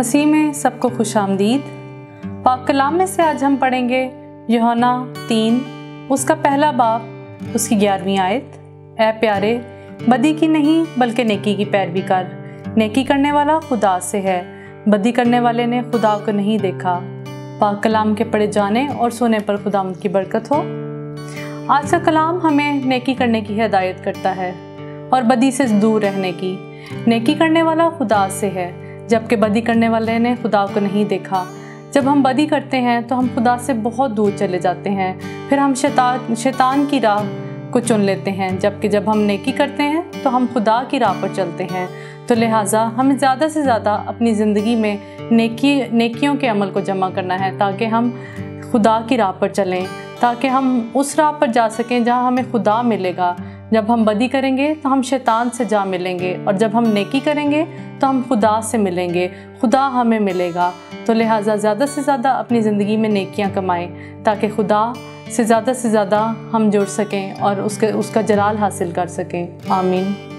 मसीह में सबको खुशामदीद। पाक कलाम में से आज हम पढ़ेंगे यूहन्ना 3 उसका पहला बाब उसकी 11वीं आयत। ऐ प्यारे, बदी की नहीं बल्कि नेकी की पैरवी कर। नेकी करने वाला खुदा से है, बदी करने वाले ने खुदा को नहीं देखा। पाक कलाम के पढ़े जाने और सुने पर खुदा उनकी बरकत हो। आज का कलाम हमें नेकी करने की हिदायत करता है और बदी से दूर रहने की। नेकी करने वाला खुदा से है, जबकि बदी करने वाले ने खुदा को नहीं देखा। जब हम बदी करते हैं तो हम खुदा से बहुत दूर चले जाते हैं, फिर हम शैतान की राह को चुन लेते हैं, जबकि जब हम नेकी करते हैं तो हम खुदा की राह पर चलते हैं। तो लिहाजा हमें ज़्यादा से ज़्यादा अपनी ज़िंदगी में नेकियों के अमल को जमा करना है, ताकि हम खुदा की राह पर चलें, ताकि हम उस राह पर जा सकें जहाँ हमें खुदा मिलेगा। जब हम बदी करेंगे तो हम शैतान से जा मिलेंगे, और जब हम नेकी करेंगे तो हम खुदा से मिलेंगे, खुदा हमें मिलेगा। तो लिहाजा ज़्यादा से ज़्यादा अपनी ज़िंदगी में नेकियां कमाएं, ताकि खुदा से ज़्यादा हम जुड़ सकें और उसका जलाल हासिल कर सकें। आमीन।